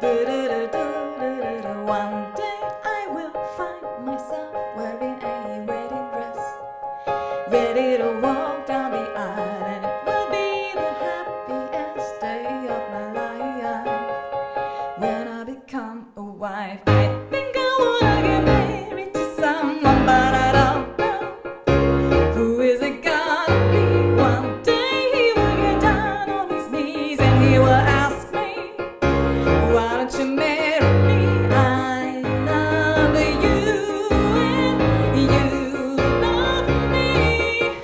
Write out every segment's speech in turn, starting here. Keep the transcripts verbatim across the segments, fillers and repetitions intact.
One day I will find myself wearing a wedding dress, ready to walk down the aisle, and it will be the happiest day of my life when I become a wife. I think I wanna get married to someone, but I don't know who is it gonna be. One day he will get down on his knees and he will ask me, why don't you marry me? I love you and you love me.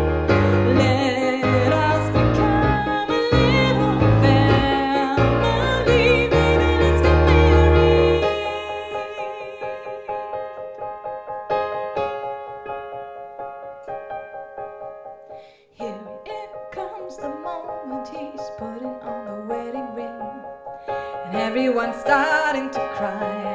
Let us become a little family. Baby, let's get married. Here it comes, the moment he's putting on the wedding ring, and everyone's starting to cry.